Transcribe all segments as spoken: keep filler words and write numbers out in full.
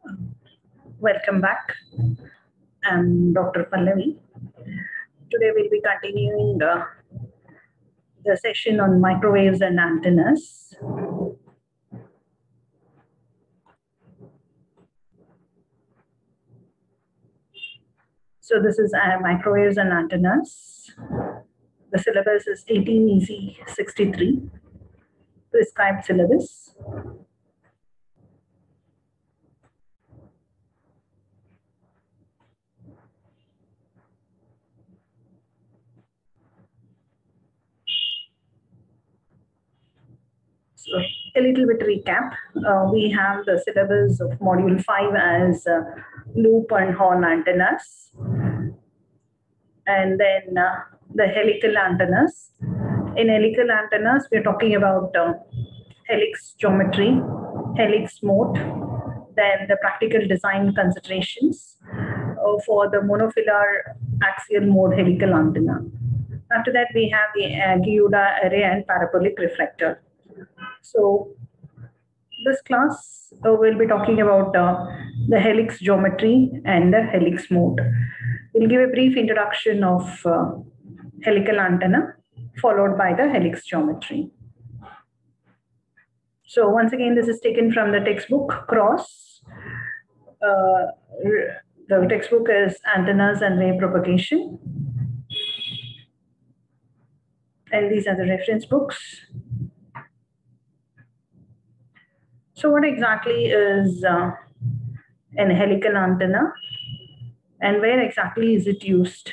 Welcome back. I'm Doctor Pallavi. Today we'll be continuing uh, the session on microwaves and antennas. So this is uh, microwaves and antennas. The syllabus is eighteen E C sixty-three, prescribed syllabus. So a little bit recap. Uh, we have the syllabus of module five as uh, loop and horn antennas. And then uh, the helical antennas. In helical antennas, we're talking about uh, helix geometry, helix mode, then the practical design considerations uh, for the monofilar axial mode helical antenna. After that, we have the uh, Giuda array and parabolic reflector. So this class uh, will be talking about uh, the helix geometry and the helix mode. We'll give a brief introduction of uh, helical antenna, followed by the helix geometry. So once again, this is taken from the textbook Cross. Uh, the textbook is Antennas and Wave Propagation. And these are the reference books. So what exactly is uh, an helical antenna and where exactly is it used?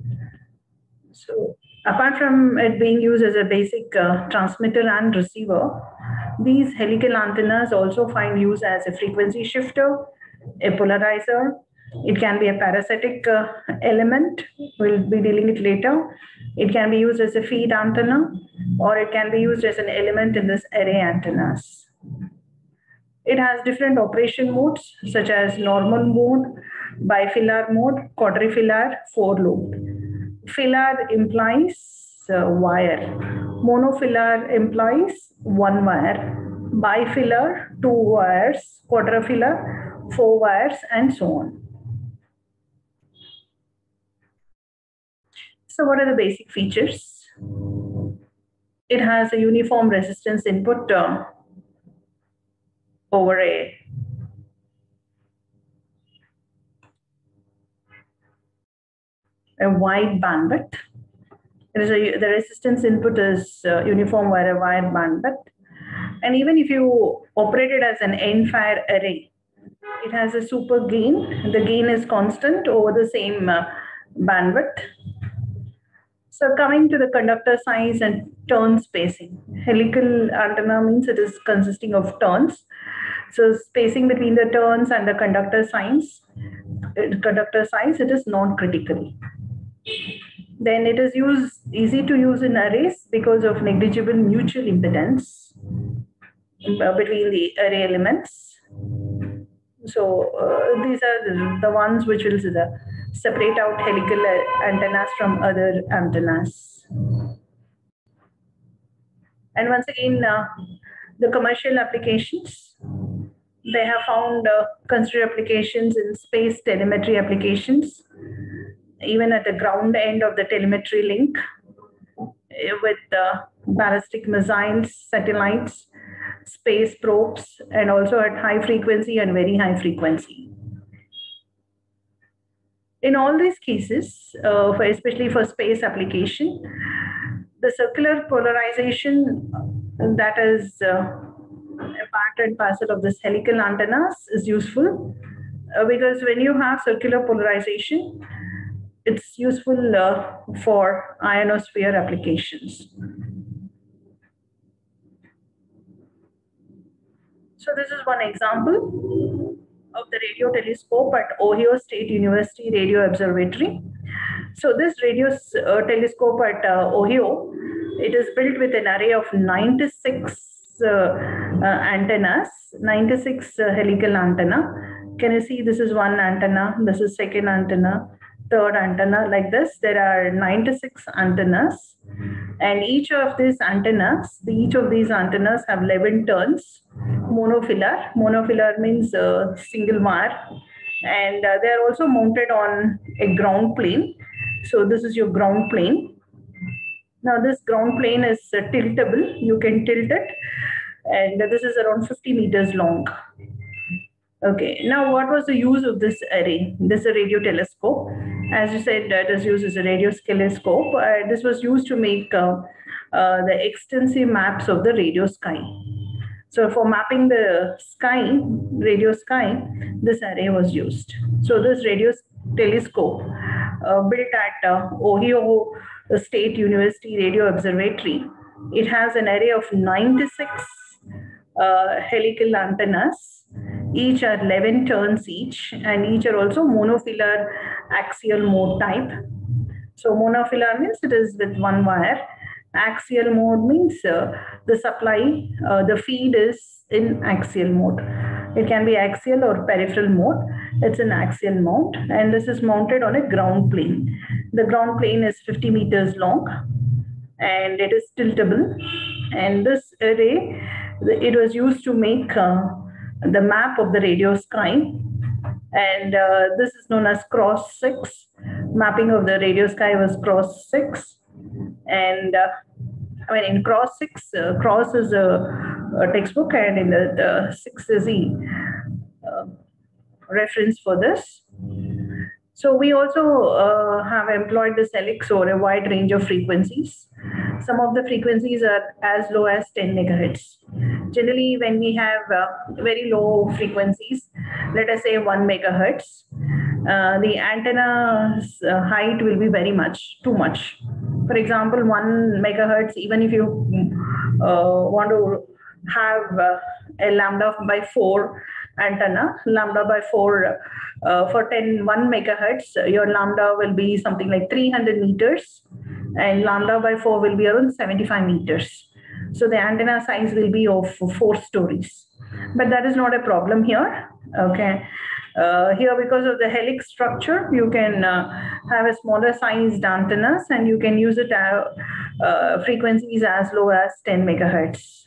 So apart from it being used as a basic uh, transmitter and receiver, these helical antennas also find use as a frequency shifter, a polarizer. It can be a parasitic uh, element. We'll be dealing it later. It can be used as a feed antenna, or it can be used as an element in this array antennas. It has different operation modes, such as normal mode, bifilar mode, quadrifilar, four-lobed. Filar implies uh, wire. Monofilar implies one wire. Bifilar, two wires. Quadrifilar, four wires, and so on. So what are the basic features? It has a uniform resistance input uh, over a a wide bandwidth. There is a, the resistance input is uh, uniform over a wide bandwidth. And even if you operate it as an end-fire array, it has a super gain. The gain is constant over the same uh, bandwidth. So coming to the conductor size and turn spacing. Helical antenna means it is consisting of turns. So spacing between the turns and the conductor size, conductor size, it is non-critical. Then it is used easy to use in arrays because of negligible mutual impedance between the array elements. So uh, these are the, the ones which will the, separate out helical antennas from other antennas. And once again, uh, the commercial applications, they have found uh, considered applications in space telemetry applications, even at the ground end of the telemetry link with uh, ballistic missiles, satellites, space probes, and also at high frequency and very high frequency. In all these cases, uh, for especially for space application, the circular polarization that is uh, a part and parcel of this helical antennas is useful uh, because when you have circular polarization, it's useful uh, for ionosphere applications. So this is one example of the radio telescope at Ohio State University Radio Observatory. So this radio uh, telescope at uh, Ohio, it is built with an array of ninety-six uh, uh, antennas, ninety-six uh, helical antenna. Can you see this is one antenna, this is second antenna, third antenna, like this. There are ninety-six antennas, and each of these antennas, each of these antennas have eleven turns, monofilar. Monofilar means uh, single wire, and uh, they are also mounted on a ground plane. So this is your ground plane. Now this ground plane is uh, tiltable. You can tilt it, and this is around fifty meters long. Okay, now what was the use of this array? This is a radio telescope. As you said, it is used as a radio telescope. Uh, this was used to make uh, uh, the extensive maps of the radio sky. So for mapping the sky, radio sky, this array was used. So this radio telescope uh, built at uh, Ohio State University Radio Observatory, it has an array of ninety-six uh, helical antennas. Each are eleven turns each, and each are also monofilar axial mode type. So monofilar means it is with one wire. Axial mode means uh, the supply, uh, the feed is in axial mode. It can be axial or peripheral mode. It's an axial mount, and this is mounted on a ground plane. The ground plane is fifty meters long, and it is tiltable. And this array, it was used to make uh, the map of the radio sky, and uh, this is known as cross six. Mapping of the radio sky was cross six, and uh, I mean in cross six, uh, cross is a, a textbook, and in the, the six is the uh, reference for this. So we also uh, have employed this helix over a wide range of frequencies. Some of the frequencies are as low as ten megahertz. Generally, when we have uh, very low frequencies, let us say one megahertz, uh, the antenna's uh, height will be very much, too much. For example, one megahertz, even if you uh, want to have uh, a lambda by four antenna, lambda by four uh, for ten, one megahertz, your lambda will be something like three hundred meters, and lambda by four will be around seventy-five meters. So the antenna size will be of four stories. But that is not a problem here. Okay. Uh, here, because of the helix structure, you can uh, have a smaller sized antennas, and you can use it at uh, frequencies as low as ten megahertz.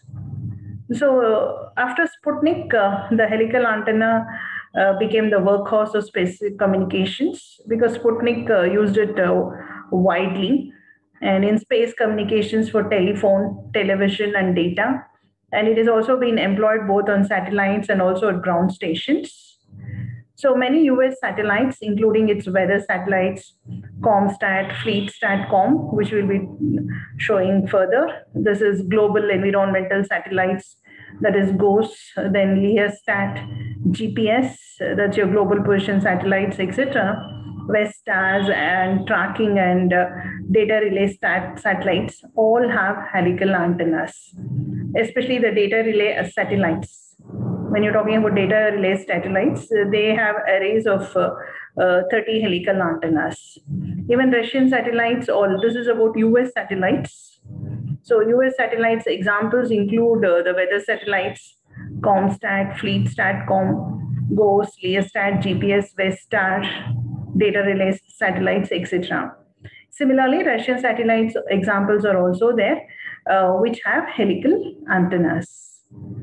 So uh, after Sputnik, uh, the helical antenna uh, became the workhorse of space communications, because Sputnik uh, used it uh, widely, and in space communications for telephone, television, and data. And it has also been employed both on satellites and also at ground stations. So many U S satellites, including its weather satellites, ComStat, FleetStatCom, which we'll be showing further. This is global environmental satellites, that is GOES, then LEOStat, G P S, that's your global position satellites, et cetera. WESTARS and tracking and uh, data relay stat satellites all have helical antennas, especially the data relay satellites. When you're talking about data relay satellites, they have arrays of uh, uh, thirty helical antennas. Even Russian satellites, all this is about U S satellites. So U S satellites examples include uh, the weather satellites, ComStat, FleetStatCom, GOES, LEOStat, G P S, WESTAR, data relay satellites, et cetera. Similarly, Russian satellites examples are also there, uh, which have helical antennas.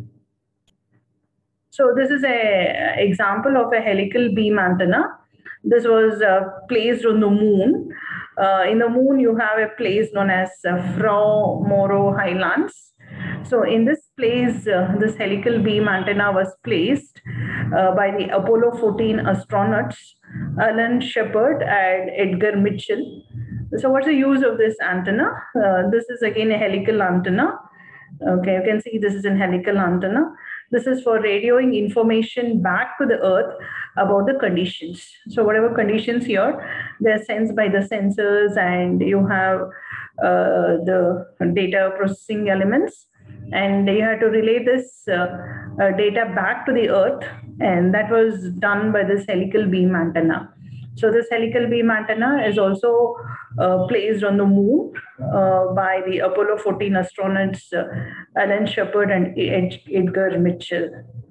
So this is a example of a helical beam antenna. This was uh, placed on the moon. Uh, in the moon, you have a place known as uh, Frau Moro Highlands. So in this place, uh, this helical beam antenna was placed uh, by the Apollo fourteen astronauts, Alan Shepard and Edgar Mitchell. So what's the use of this antenna? Uh, this is again a helical antenna. Okay, you can see this is a helical antenna. This is for radioing information back to the Earth about the conditions. So whatever conditions here, they're sensed by the sensors, and you have uh, the data processing elements, and you have to relay this uh, uh, data back to the Earth, and that was done by this helical beam antenna. So this helical beam antenna is also uh, placed on the moon uh, by the Apollo fourteen astronauts, uh, Alan Shepard and Ed Edgar Mitchell.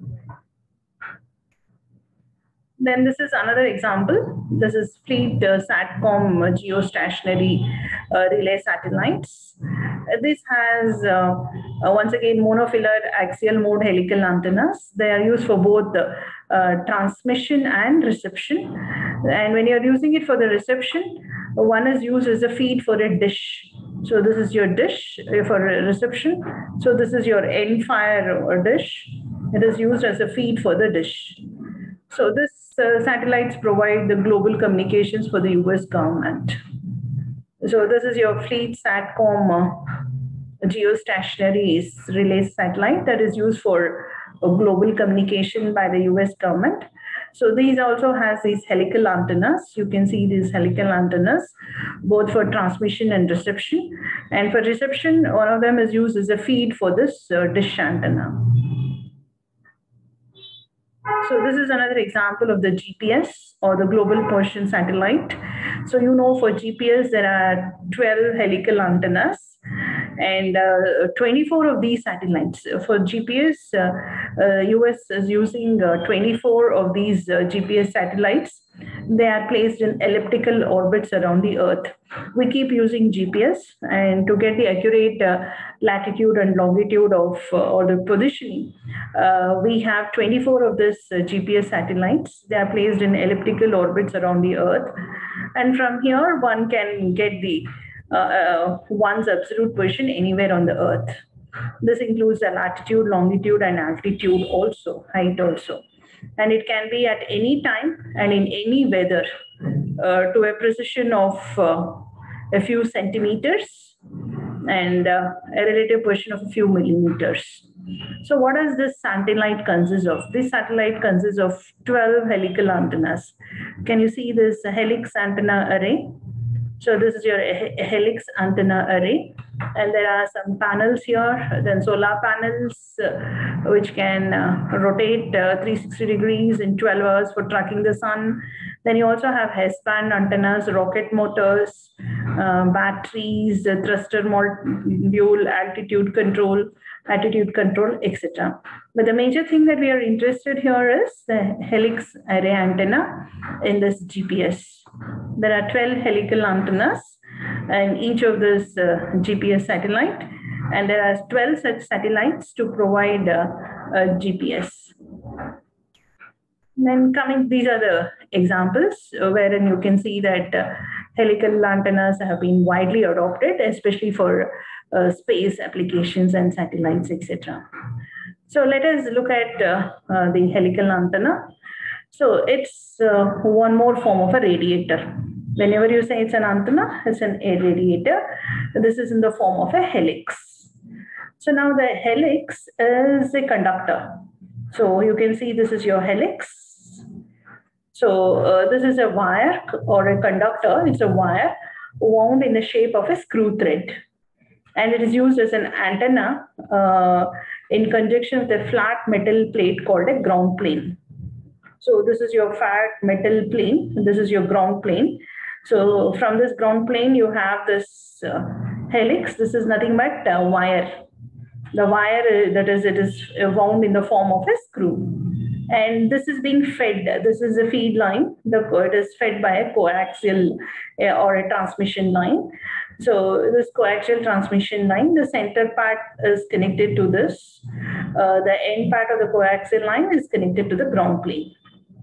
Then this is another example. This is Fleet uh, SATCOM uh, geostationary uh, relay satellites. Uh, this has uh, Uh, once again, monofilar axial mode helical antennas. They are used for both the uh, transmission and reception. And when you're using it for the reception, one is used as a feed for a dish. So this is your dish for reception. So this is your end fire or dish. It is used as a feed for the dish. So this uh, satellites provide the global communications for the U S government. So this is your Fleet Satcom uh, geostationary relay satellite that is used for uh, global communication by the U S government. So these also has these helical antennas. You can see these helical antennas, both for transmission and reception. And for reception, one of them is used as a feed for this uh, dish antenna. So this is another example of the G P S or the Global Position Satellite. So you know for G P S, there are twelve helical antennas and uh, twenty-four of these satellites. For G P S, uh, uh, U S is using uh, twenty-four of these uh, G P S satellites. They are placed in elliptical orbits around the Earth. We keep using G P S, and to get the accurate uh, latitude and longitude of uh, or the positioning, uh, we have twenty-four of these uh, G P S satellites. They are placed in elliptical orbits around the Earth, and from here one can get the uh, uh, one's absolute position anywhere on the Earth. This includes the latitude, longitude, and altitude also, height also. And it can be at any time and in any weather uh, to a precision of uh, a few centimeters and uh, a relative position of a few millimeters. So what does this satellite consist of? This satellite consists of twelve helical antennas. Can you see this helix antenna array? So this is your helix antenna array, and there are some panels here, then solar panels, uh, which can uh, rotate uh, three hundred sixty degrees in twelve hours for tracking the sun. Then you also have S-band antennas, rocket motors, uh, batteries, uh, thruster module, altitude control, attitude control, et cetera. But the major thing that we are interested here is the helix array antenna in this G P S. There are twelve helical antennas in each of this uh, G P S satellite, and there are twelve such satellites to provide uh, a G P S. Then coming, these are the examples uh, wherein you can see that uh, helical antennas have been widely adopted, especially for uh, space applications and satellites, et cetera. So let us look at uh, uh, the helical antenna. So it's uh, one more form of a radiator. Whenever you say it's an antenna, it's an air radiator. This is in the form of a helix. So now the helix is a conductor. So you can see this is your helix. So uh, this is a wire or a conductor. It's a wire wound in the shape of a screw thread. And it is used as an antenna uh, in conjunction with a flat metal plate called a ground plane. So this is your flat metal plane. This is your ground plane. So from this ground plane, you have this uh, helix. This is nothing but a wire. The wire, uh, that is, it is wound in the form of a screw. And this is being fed. This is a feed line. The, it is fed by a coaxial uh, or a transmission line. So this coaxial transmission line, the center part is connected to this. Uh, the end part of the coaxial line is connected to the ground plane.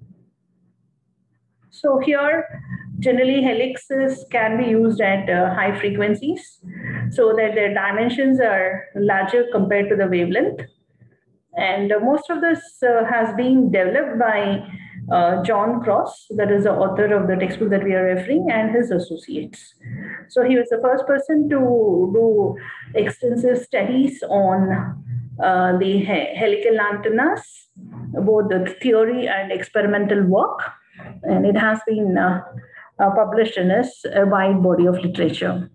So here, generally helixes can be used at uh, high frequencies so that their dimensions are larger compared to the wavelength. And uh, most of this uh, has been developed by uh, John Cross, that is the author of the textbook that we are referring, and his associates. So he was the first person to do extensive studies on uh, the he helical antennas, both the theory and experimental work. And it has been uh, uh, published in a, a wide body of literature.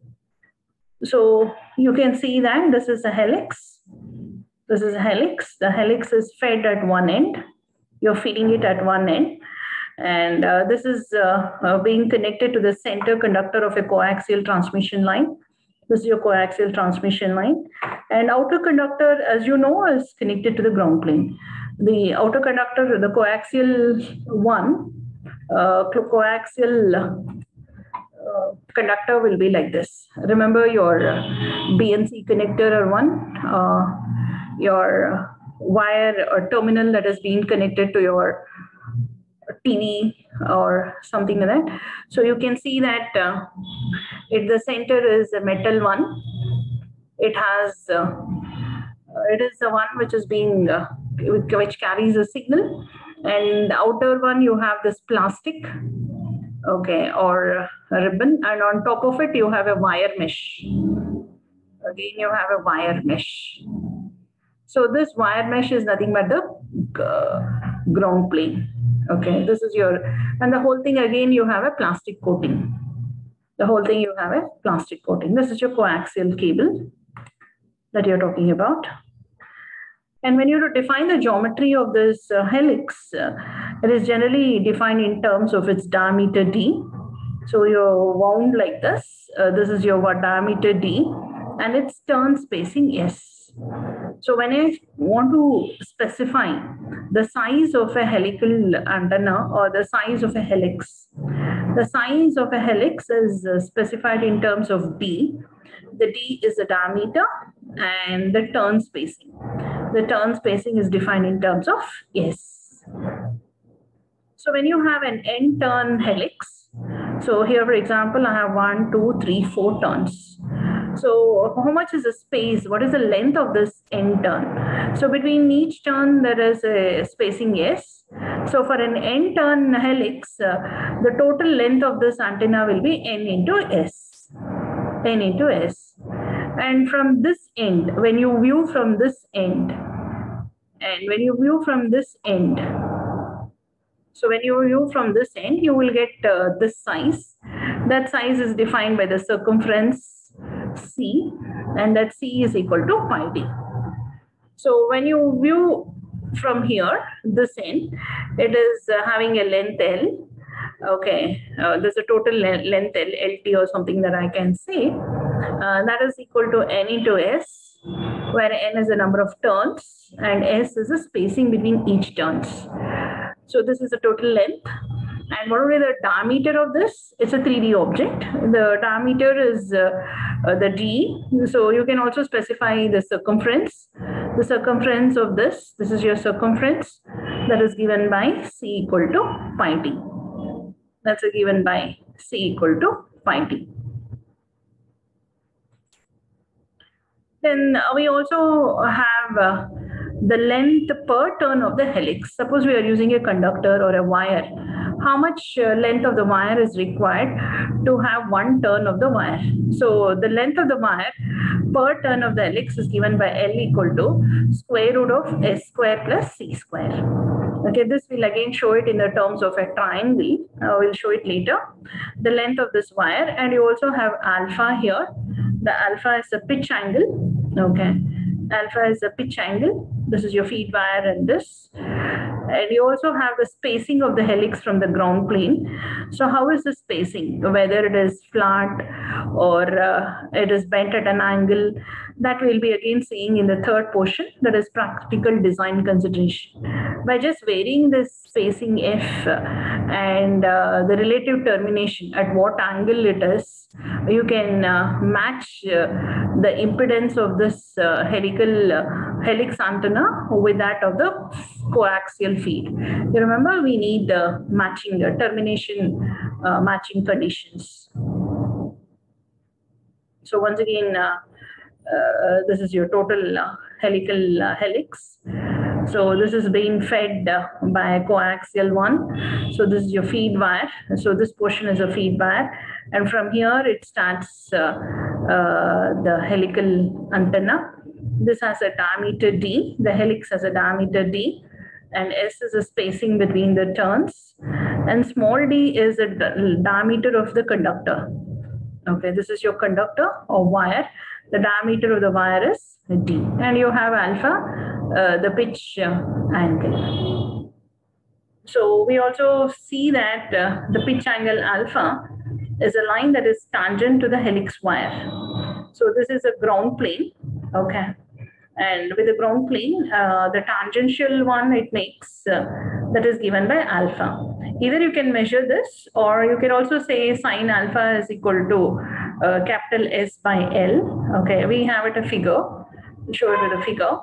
So you can see that this is a helix. This is a helix. The helix is fed at one end. You're feeding it at one end. And uh, this is uh, uh, being connected to the center conductor of a coaxial transmission line. This is your coaxial transmission line. And outer conductor, as you know, is connected to the ground plane. The outer conductor, the coaxial one, uh, coaxial uh, conductor will be like this. Remember your uh, B N C connector or one, uh, your wire or terminal that has been connected to your T V or something like that. So you can see that uh, at the center is a metal one. It has, uh, it is the one which is being, uh, which carries a signal. And the outer one, you have this plastic, okay, or a ribbon. And on top of it, you have a wire mesh. Again, you have a wire mesh. So this wire mesh is nothing but the uh, ground plane. Okay, this is your, and the whole thing again, you have a plastic coating. The whole thing you have a plastic coating. This is your coaxial cable that you're talking about. And when you define the geometry of this uh, helix, uh, it is generally defined in terms of its diameter d. So you're wound like this. Uh, this is your diameter d, and its turn spacing s. So when I want to specify the size of a helical antenna or the size of a helix, the size of a helix is uh, specified in terms of d. The d is the diameter and the turn spacing. The turn spacing is defined in terms of s. So when you have an n-turn helix, so here, for example, I have one, two, three, four turns. So how much is the space? What is the length of this n-turn? So between each turn, there is a spacing s. So for an n-turn helix, uh, the total length of this antenna will be n into s. N into s. And from this end, when you view from this end, and when you view from this end, so when you view from this end, you will get uh, this size. That size is defined by the circumference c, and that c is equal to pi d. So when you view from here, this end, it is uh, having a length L. Okay, uh, there's a total length L, L T or something that I can say. Uh, that is equal to n into s, where n is the number of turns and s is the spacing between each turns. So this is the total length. And what will be the diameter of this? It's a three D object. The diameter is uh, uh, the d. So you can also specify the circumference. The circumference of this, this is your circumference, that is given by c equal to pi d. That's a given by c equal to pi d. Then uh, we also have uh, the length per turn of the helix. Suppose we are using a conductor or a wire. How much uh, length of the wire is required to have one turn of the wire? So the length of the wire per turn of the helix is given by L equal to square root of s square plus c square. Okay, this will again show it in the terms of a triangle. Uh, we'll show it later. The length of this wire, and you also have alpha here. The alpha is the pitch angle. Okay, alpha is the pitch angle. This is your feed wire and this. And you also have the spacing of the helix from the ground plane. So how is the spacing? Whether it is flat or uh, it is bent at an angle, that we'll be again seeing in the third portion, that is practical design consideration. By just varying this spacing f and uh, the relative termination at what angle it is, you can uh, match uh, the impedance of this uh, helical uh, helix antenna with that of the coaxial feed. You remember, we need uh, matching the termination uh, matching conditions. So once again, uh, uh, this is your total uh, helical uh, helix. So this is being fed uh, by coaxial one. So this is your feed wire. So this portion is a feed wire. And from here, it starts uh, uh, the helical antenna. This has a diameter d. The helix has a diameter d. And s is a spacing between the turns. And small d is the diameter of the conductor. Okay, this is your conductor or wire. The diameter of the wire is d. And you have alpha, uh, the pitch uh, angle. So we also see that uh, the pitch angle alpha is a line that is tangent to the helix wire. So this is a ground plane. Okay. And with the ground plane, uh, the tangential one it makes, uh, that is given by alpha. Either you can measure this, or you can also say sine alpha is equal to uh, capital S by L. Okay, we have it a figure. I'll show it with a figure.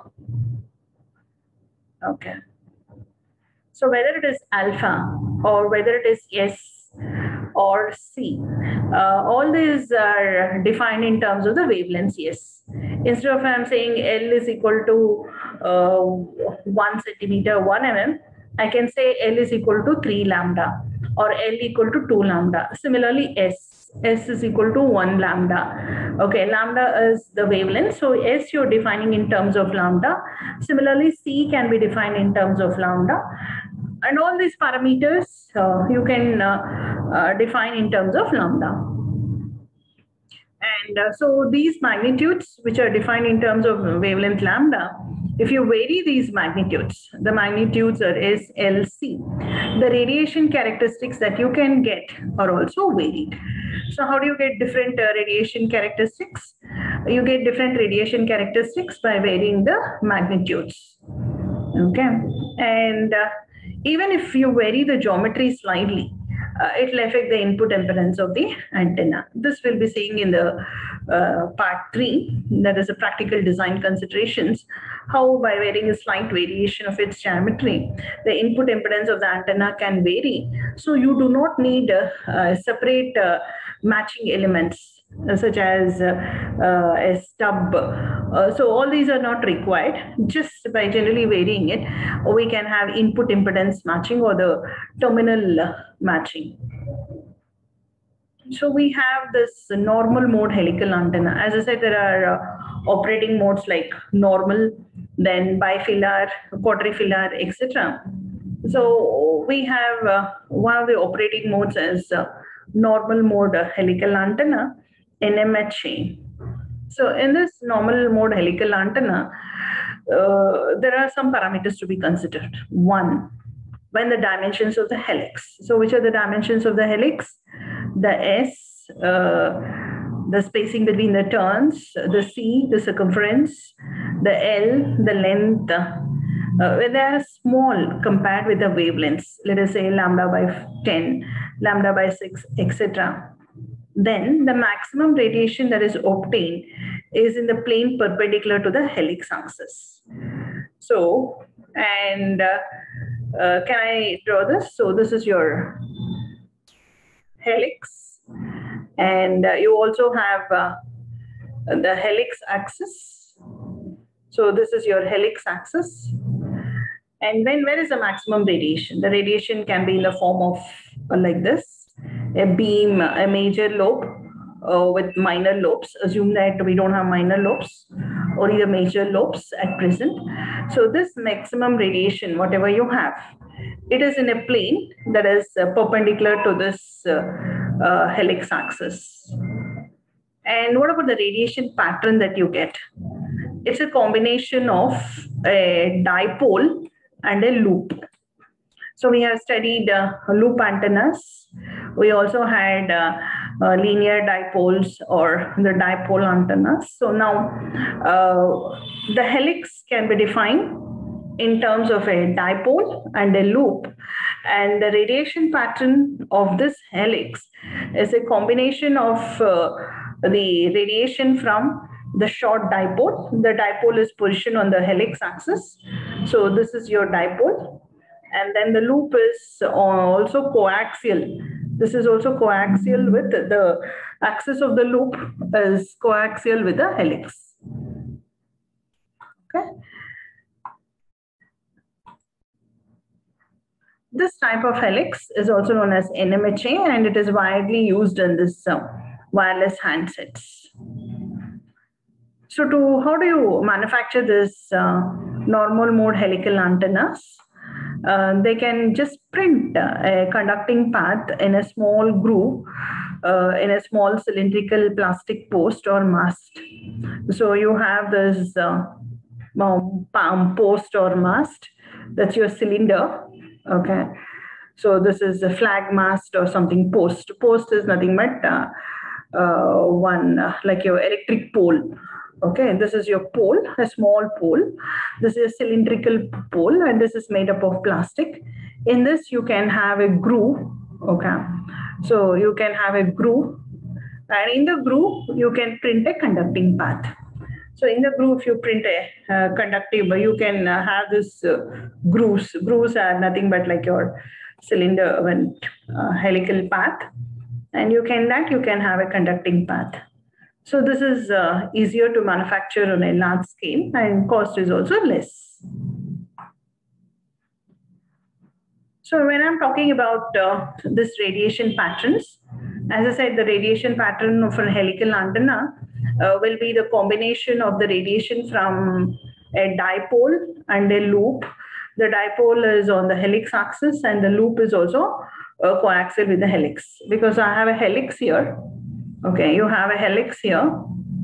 Okay. So whether it is alpha or whether it is S or C, uh, all these are defined in terms of the wavelengths S. Instead of I'm saying L is equal to uh, one centimeter, one millimeter, I can say L is equal to three lambda or L equal to two lambda. Similarly, S, S is equal to one lambda. Okay, lambda is the wavelength. So S you're defining in terms of lambda. Similarly, C can be defined in terms of lambda. And all these parameters uh, you can uh, uh, define in terms of lambda. And uh, so these magnitudes, which are defined in terms of wavelength lambda, if you vary these magnitudes, the magnitudes are S, L, C, the radiation characteristics that you can get are also varied. So how do you get different uh, radiation characteristics? You get different radiation characteristics by varying the magnitudes. Okay. And uh, even if you vary the geometry slightly, uh, it will affect the input impedance of the antenna. This we'll be seeing in the uh, part three, that is the practical design considerations, how by varying a slight variation of its geometry, the input impedance of the antenna can vary. So you do not need uh, uh, separate uh, matching elements Uh, such as uh, uh, a stub. Uh, so all these are not required. Just by generally varying it, we can have input impedance matching or the terminal uh, matching. So we have this normal mode helical antenna. As I said, there are uh, operating modes like normal, then bifilar, quadrifilar, et cetera. So we have uh, one of the operating modes as uh, normal mode uh, helical antenna, N M H A. So in this normal mode helical antenna, uh, there are some parameters to be considered. One, when the dimensions of the helix. So which are the dimensions of the helix? The S, uh, the spacing between the turns, the C, the circumference, the L, the length. Uh, when they are small compared with the wavelengths, let us say lambda by ten, lambda by six, et cetera. Then the maximum radiation that is obtained is in the plane perpendicular to the helix axis. So, and uh, uh, can I draw this? So this is your helix, and uh, you also have uh, the helix axis. So this is your helix axis. And then where is the maximum radiation? The radiation can be in the form of uh, like this. A beam, a major lobe uh, with minor lobes. Assume that we don't have minor lobes or either major lobes at present. So this maximum radiation, whatever you have, it is in a plane that is uh, perpendicular to this uh, uh, helix axis. And what about the radiation pattern that you get? It's a combination of a dipole and a loop. So we have studied uh, loop antennas. We also had uh, uh, linear dipoles or the dipole antennas. So now uh, the helix can be defined in terms of a dipole and a loop. And the radiation pattern of this helix is a combination of uh, the radiation from the short dipole. The dipole is positioned on the helix axis. So this is your dipole. And then the loop is also coaxial. This is also coaxial with the, the axis of the loop is coaxial with the helix. Okay. This type of helix is also known as N M H A, and it is widely used in this uh, wireless handsets. So to how do you manufacture this uh, normal mode helical antennas? Uh, they can just print uh, a conducting path in a small groove uh, in a small cylindrical plastic post or mast. So you have this uh, palm post or mast. That's your cylinder. Okay. So this is a flag mast or something post. Post is nothing but uh, uh, one uh, like your electric pole. Okay, this is your pole, a small pole. This is a cylindrical pole, and this is made up of plastic. In this, you can have a groove. Okay. So you can have a groove. And in the groove, you can print a conducting path. So in the groove, if you print a uh, conductive, you can uh, have this uh, grooves. Grooves are nothing but like your cylinder when uh, helical path. And you can that you can have a conducting path. So this is uh, easier to manufacture on a large scale and cost is also less. So when I'm talking about uh, this radiation patterns, as I said, the radiation pattern of a helical antenna uh, will be the combination of the radiation from a dipole and a loop. The dipole is on the helix axis and the loop is also uh, coaxial with the helix. Because I have a helix here. Okay, you have a helix here.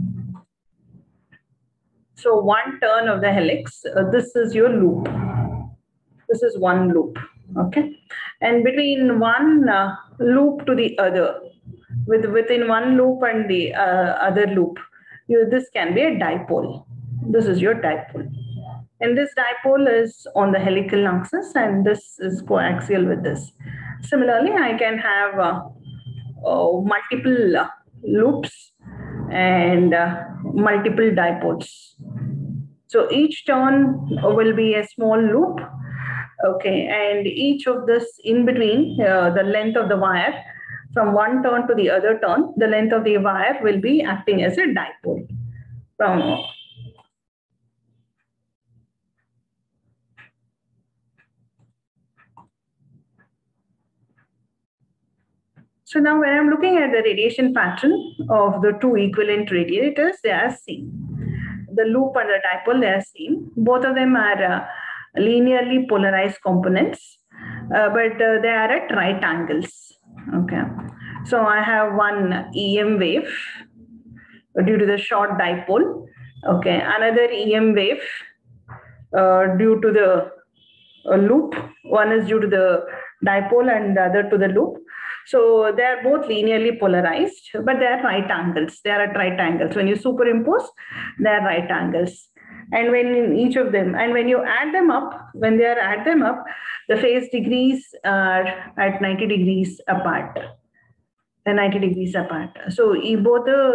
So one turn of the helix, uh, this is your loop. This is one loop. Okay, and between one uh, loop to the other, with within one loop and the uh, other loop, you, this can be a dipole. This is your dipole. And this dipole is on the helical axis and this is coaxial with this. Similarly, I can have uh, uh, multiple uh, loops and uh, multiple dipoles. So each turn will be a small loop. Okay, and each of this in between, uh, the length of the wire from one turn to the other turn, the length of the wire will be acting as a dipole. From So now when I'm looking at the radiation pattern of the two equivalent radiators, they are same. The loop and the dipole, they are same. Both of them are uh, linearly polarized components, uh, but uh, they are at right angles. Okay. So I have one E M wave due to the short dipole. Okay. Another E M wave uh, due to the uh, loop. One is due to the dipole and the other to the loop. So they are both linearly polarized, but they are right angles. They are at right angles. When you superimpose, they are right angles. And when in each of them, and when you add them up, when they are add them up, the phase degrees are at ninety degrees apart. They're ninety degrees apart. So both the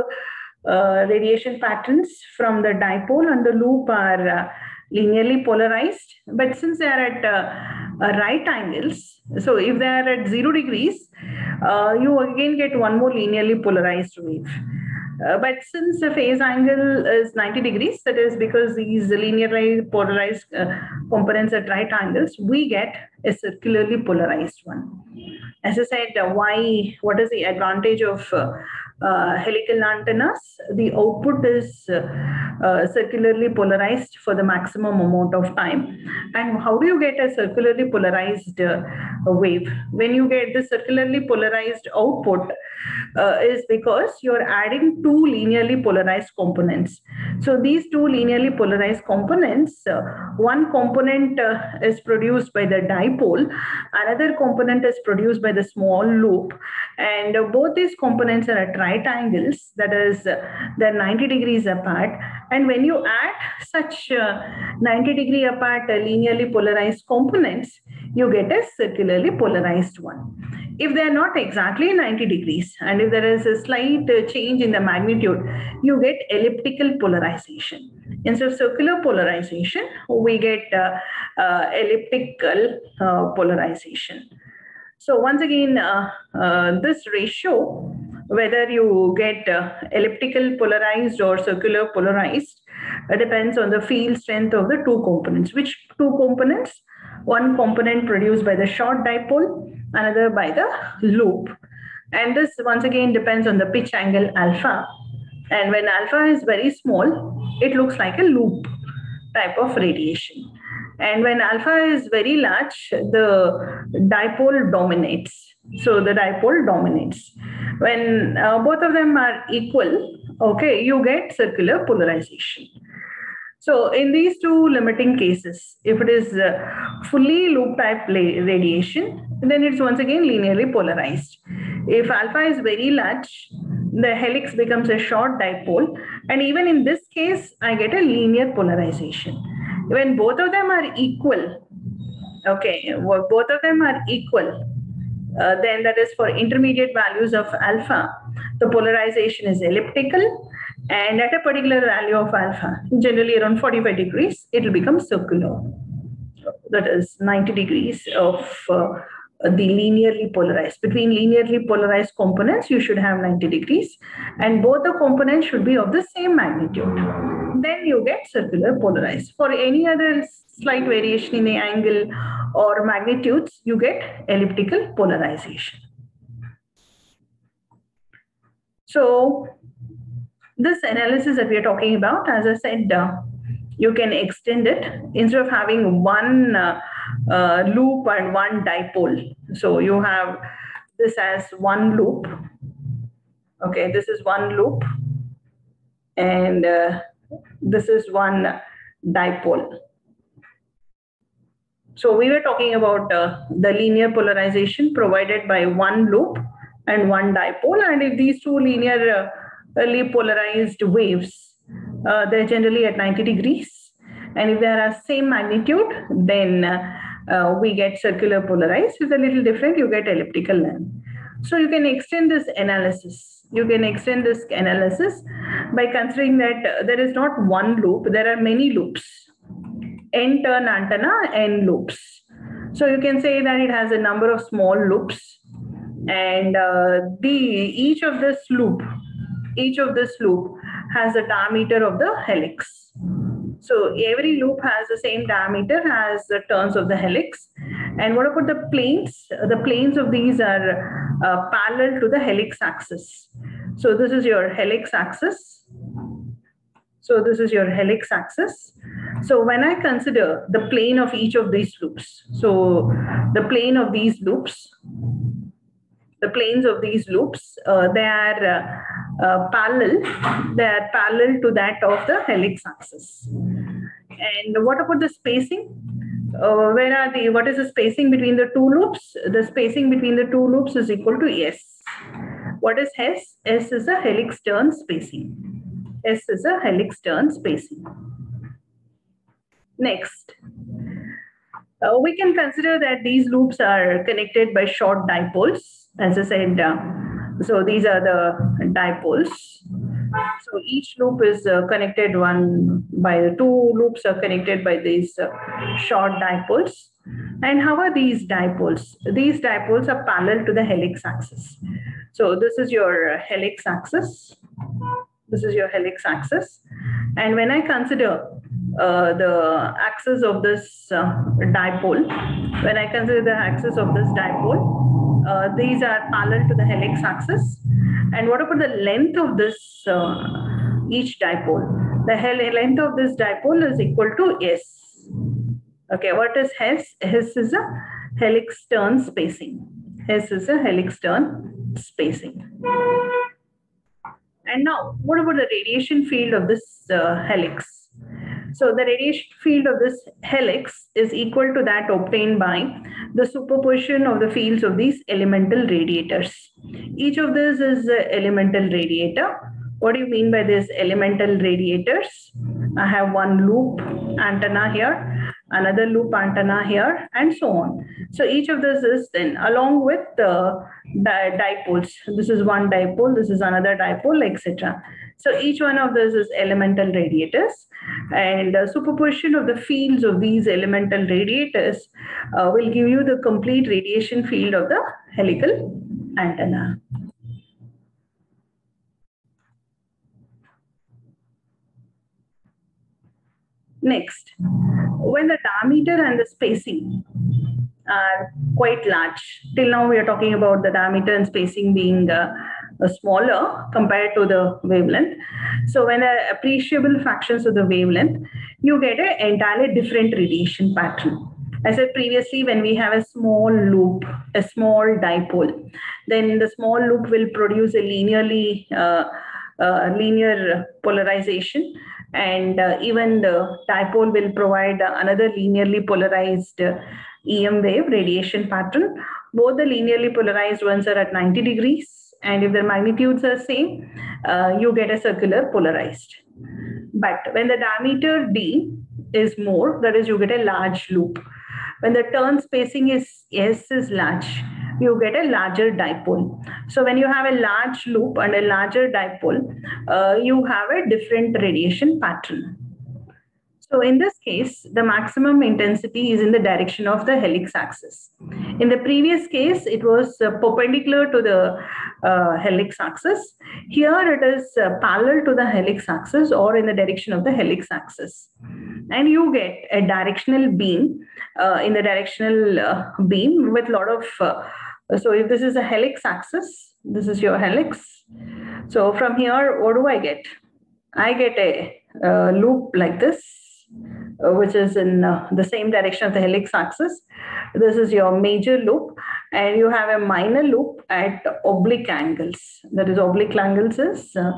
uh, radiation patterns from the dipole and the loop are uh, linearly polarized, but since they are at uh, uh, right angles, so if they are at zero degrees, uh, you again get one more linearly polarized wave. Uh, but since the phase angle is ninety degrees, that is because these linearly polarized uh, components at right angles, we get a circularly polarized one. As I said, uh, why? What is the advantage of uh, uh, helical antennas? The output is uh, uh, circularly polarized for the maximum amount of time. And how do you get a circularly polarized uh, wave? When you get the circularly polarized output, uh, is because you're adding two linearly polarized components. So these two linearly polarized components, uh, one component uh, is produced by the dipole, another component is produced by the small loop, and uh, both these components are at right angles, that is, uh, they're ninety degrees apart. And when you add such uh, ninety degree apart uh, linearly polarized components, you get a circularly polarized one. If they are not exactly ninety degrees, and if there is a slight uh, change in the magnitude, you get elliptical polarization. Instead of circular polarization, we get uh, uh, elliptical uh, polarization. So once again, uh, uh, this ratio, whether you get uh, elliptical polarized or circular polarized, uh, depends on the field strength of the two components. Which two components? One component produced by the short dipole, another by the loop. And this once again depends on the pitch angle alpha. And when alpha is very small, it looks like a loop type of radiation. And when alpha is very large, the dipole dominates. So the dipole dominates. When uh, both of them are equal, okay, you get circular polarization. So in these two limiting cases, if it is uh, fully loop type radiation, then it's once again linearly polarized. If alpha is very large, the helix becomes a short dipole. And even in this case, I get a linear polarization. When both of them are equal, okay, well, both of them are equal, uh, then that is for intermediate values of alpha, the polarization is elliptical, and at a particular value of alpha, generally around forty-five degrees, it will become circular. That is ninety degrees of uh, the linearly polarized. Between linearly polarized components, you should have ninety degrees, and both the components should be of the same magnitude. Then you get circular polarized. For any other slight variation in the angle or magnitudes, you get elliptical polarization. So this analysis that we are talking about, as I said, uh, you can extend it instead of having one uh, uh, loop and one dipole. So you have this as one loop. Okay, this is one loop, and uh, this is one dipole. So we were talking about uh, the linear polarization provided by one loop and one dipole, and if these two linear uh, polarized waves, uh, they're generally at ninety degrees, and if they are same magnitude, then uh, uh, we get circular polarized. If it's a little different, you get elliptical length. So you can extend this analysis. You can extend this analysis by considering that uh, there is not one loop, there are many loops. N-turn antenna, N loops. So you can say that it has a number of small loops, and uh, the each of this loop, each of this loop has the diameter of the helix. So every loop has the same diameter as the turns of the helix. And what about the planes? The planes of these are uh, parallel to the helix axis. So this is your helix axis. So this is your helix axis. So when I consider the plane of each of these loops, so the plane of these loops, the planes of these loops, uh, they are uh, uh, parallel, they are parallel to that of the helix axis. And what about the spacing? Uh, where are the, what is the spacing between the two loops? The spacing between the two loops is equal to S. What is S? S is a helix turn spacing. S is a helix turn spacing. Next, uh, we can consider that these loops are connected by short dipoles. As I said, uh, so these are the dipoles. So each loop is uh, connected one by the two loops are connected by these uh, short dipoles. And how are these dipoles? These dipoles are parallel to the helix axis. So this is your helix axis. This is your helix axis. And when I consider uh, the axis of this uh, dipole, when I consider the axis of this dipole, uh, these are parallel to the helix axis. And what about the length of this uh, each dipole? The length of this dipole is equal to S. Okay, what is S? S is a helix turn spacing. S is a helix turn spacing. And now, what about the radiation field of this uh, helix? So the radiation field of this helix is equal to that obtained by the superposition of the fields of these elemental radiators. Each of these is an elemental radiator. What do you mean by this elemental radiators? I have one loop antenna here, another loop antenna here, and so on. So each of this is then along with the di dipoles. This is one dipole, this is another dipole, et cetera. So each one of these is elemental radiators, and the superposition of the fields of these elemental radiators uh, will give you the complete radiation field of the helical antenna. Next, when the diameter and the spacing are quite large, till now we are talking about the diameter and spacing being uh, uh, smaller compared to the wavelength. So when there are appreciable fractions of the wavelength, you get an entirely different radiation pattern. I said previously, when we have a small loop, a small dipole, then the small loop will produce a linearly uh, uh, linear polarization, and uh, even the dipole will provide uh, another linearly polarized uh, E M wave radiation pattern. Both the linearly polarized ones are at ninety degrees, and if their magnitudes are same, uh, you get a circular polarized. But when the diameter D is more, that is, you get a large loop. when the turn spacing is S is large, you get a larger dipole. So when you have a large loop and a larger dipole, uh, you have a different radiation pattern. So in this case, the maximum intensity is in the direction of the helix axis. In the previous case, it was uh, perpendicular to the uh, helix axis. Here it is uh, parallel to the helix axis or in the direction of the helix axis. And you get a directional beam uh, in the directional uh, beam with a lot of, uh, so if this is a helix axis, this is your helix. So from here, what do I get? I get a uh, loop like this, uh, which is in uh, the same direction of the helix axis. This is your major loop, and you have a minor loop at oblique angles. That is, oblique angles is uh,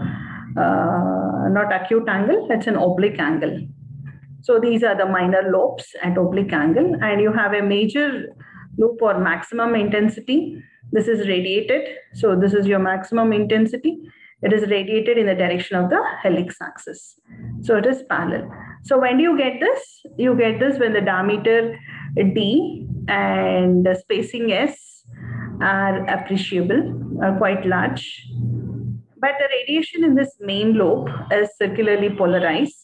uh, not acute angle, it's an oblique angle. So these are the minor lobes at oblique angle, and you have a major loop or maximum intensity. This is radiated. So this is your maximum intensity. It is radiated in the direction of the helix axis. So it is parallel. So when do you get this? You get this when the diameter D and the spacing S are appreciable, are quite large. But the radiation in this main lobe is circularly polarized.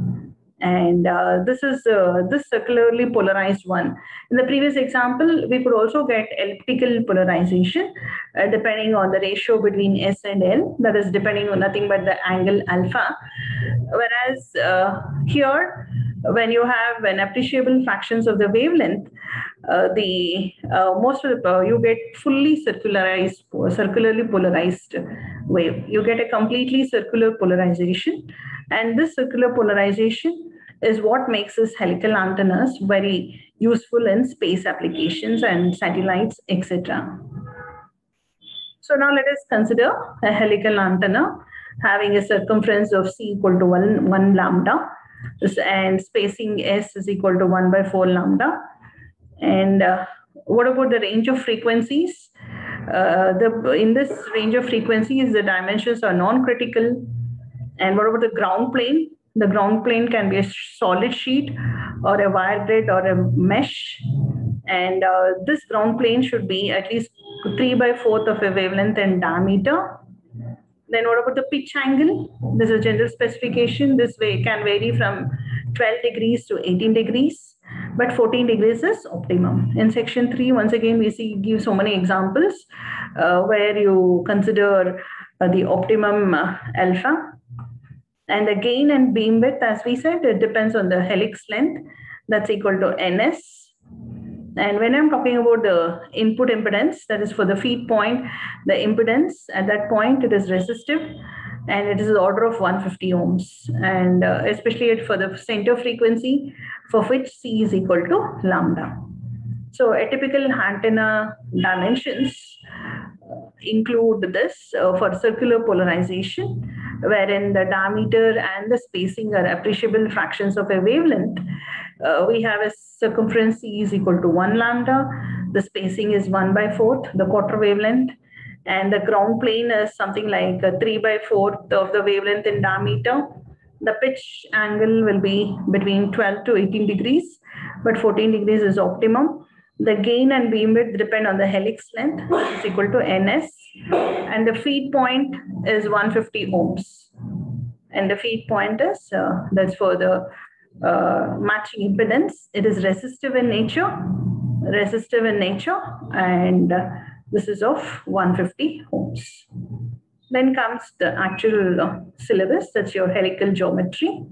And uh, this is uh, this circularly polarized one. In the previous example, we could also get elliptical polarization uh, depending on the ratio between S and L, that is depending on nothing but the angle alpha. Whereas uh, here, when you have an appreciable fractions of the wavelength, uh, the uh, most of the, uh, you get fully circularized, circularly polarized wave. You get a completely circular polarization, and this circular polarization is what makes this helical antennas very useful in space applications and satellites, et cetera. So now let us consider a helical antenna having a circumference of C equal to one, one lambda, and spacing S is equal to one by four lambda. And uh, what about the range of frequencies? Uh, the, in this range of frequencies, the dimensions are non-critical. And what about the ground plane? The ground plane can be a solid sheet or a wire grid or a mesh. And uh, this ground plane should be at least three by fourth of a wavelength in diameter. Then what about the pitch angle? This is a general specification. This way can vary from twelve degrees to eighteen degrees, but fourteen degrees is optimum. In section three, once again, we see give so many examples uh, where you consider uh, the optimum uh, alpha. And the gain and beam width, as we said, it depends on the helix length. That's equal to N S. And when I'm talking about the input impedance, that is for the feed point, the impedance at that point, it is resistive, and it is the order of one hundred fifty ohms. And uh, especially for the center frequency, for which C is equal to lambda. So a typical antenna dimensions include this uh, for circular polarization, wherein the diameter and the spacing are appreciable fractions of a wavelength. Uh, we have a circumference C is equal to one lambda. The spacing is one by fourth, the quarter wavelength. And the ground plane is something like a three by fourth of the wavelength in diameter. The pitch angle will be between twelve to eighteen degrees, but fourteen degrees is optimum. The gain and beam width depend on the helix length, which is equal to N S. And the feed point is one hundred fifty ohms. And the feed point is, uh, that's for the uh, matching impedance. It is resistive in nature, resistive in nature, and uh, this is of one hundred fifty ohms. Then comes the actual uh, syllabus, that's your helical geometry.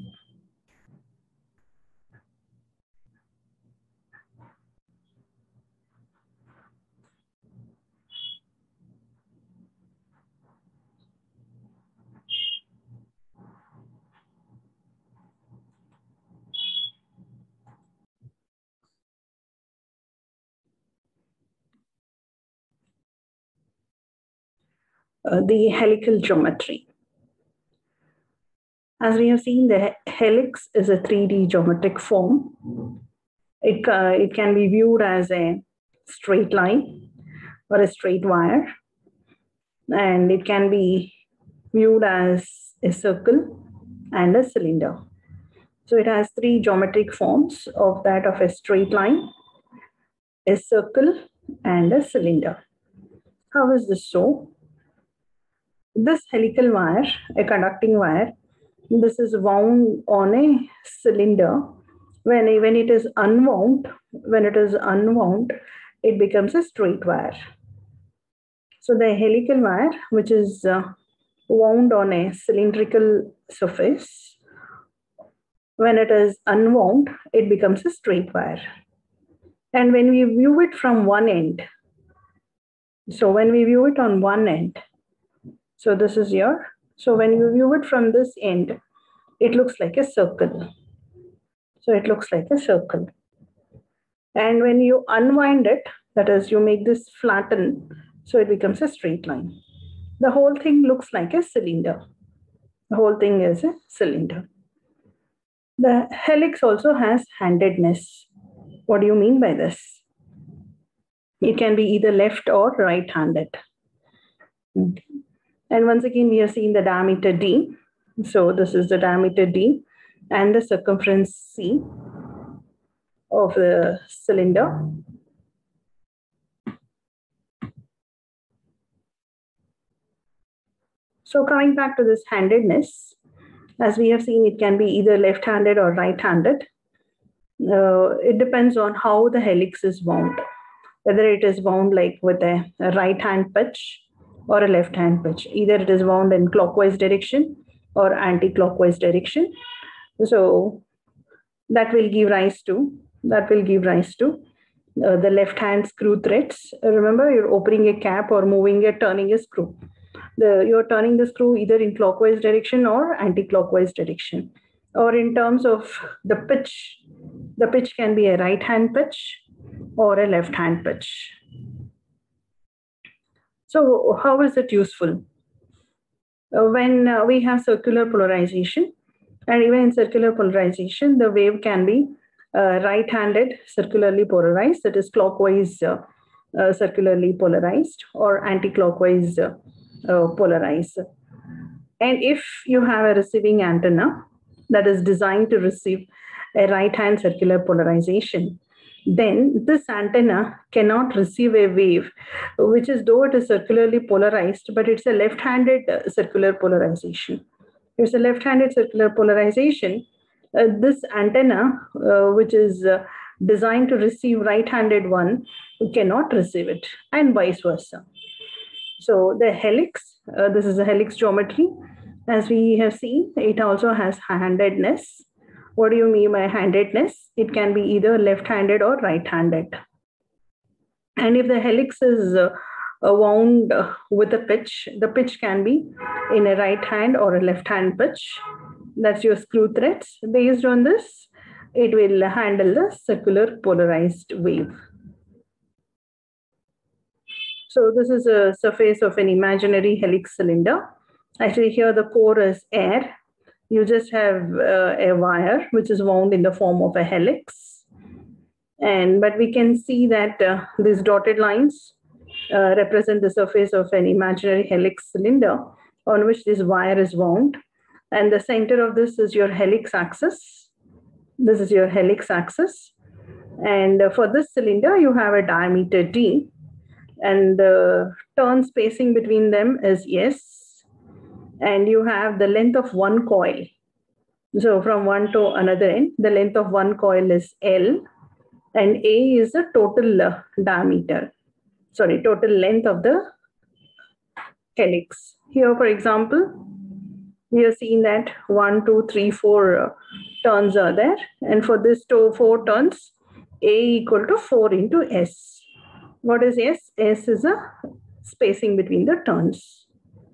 Uh, the helical geometry. As we have seen, the helix is a three D geometric form. It, uh, it can be viewed as a straight line or a straight wire, and it can be viewed as a circle and a cylinder. So it has three geometric forms of that of a straight line, a circle, and a cylinder. How is this so? This helical wire, a conducting wire, this is wound on a cylinder. When, when it is unwound, when it is unwound, it becomes a straight wire. So the helical wire, which is uh, wound on a cylindrical surface, when it is unwound, it becomes a straight wire. And when we view it from one end, so when we view it on one end, so this is your, so when you view it from this end, it looks like a circle. So it looks like a circle. And when you unwind it, that is, you make this flatten, so it becomes a straight line. The whole thing looks like a cylinder. The whole thing is a cylinder. The helix also has handedness. What do you mean by this? It can be either left or right-handed. Okay. And once again, we have seen the diameter D. So this is the diameter D and the circumference C of the cylinder. So coming back to this handedness, as we have seen, it can be either left-handed or right-handed. Uh, it depends on how the helix is wound, whether it is wound like with a, a right-hand pitch or a left-hand pitch. Either it is wound in clockwise direction or anti-clockwise direction. So that will give rise to, that will give rise to uh, the left-hand screw threads. Uh, remember, you're opening a cap or moving a, turning a screw. The, you're turning the screw either in clockwise direction or anti-clockwise direction. Or in terms of the pitch, the pitch can be a right-hand pitch or a left-hand pitch. So how is it useful? Uh, when uh, we have circular polarization, and even in circular polarization, the wave can be uh, right-handed circularly polarized, that is clockwise uh, uh, circularly polarized, or anti-clockwise uh, uh, polarized. And if you have a receiving antenna that is designed to receive a right-hand circular polarization, then this antenna cannot receive a wave, which is though it is circularly polarized, but it's a left-handed uh, circular polarization. If it's a left-handed circular polarization, uh, this antenna, uh, which is uh, designed to receive right-handed one, cannot receive it, and vice versa. So the helix, uh, this is a helix geometry. As we have seen, it also has handedness. What do you mean by handedness? It can be either left-handed or right-handed. And if the helix is uh, wound uh, with a pitch, the pitch can be in a right hand or a left hand pitch. That's your screw threads. Based on this, it will handle the circular polarized wave. So this is a surface of an imaginary helix cylinder. Actually, here the core is air. You just have uh, a wire which is wound in the form of a helix. And but we can see that uh, these dotted lines uh, represent the surface of an imaginary helix cylinder on which this wire is wound. And the center of this is your helix axis. This is your helix axis. And uh, for this cylinder, you have a diameter D. And the turn spacing between them is S. And you have the length of one coil. So from one to another end, the length of one coil is L. And A is the total uh, diameter, sorry, total length of the helix. Here, for example, we have seen that one, two, three, four uh, turns are there. And for this to four turns, A equal to four into S. What is S? S is a spacing between the turns.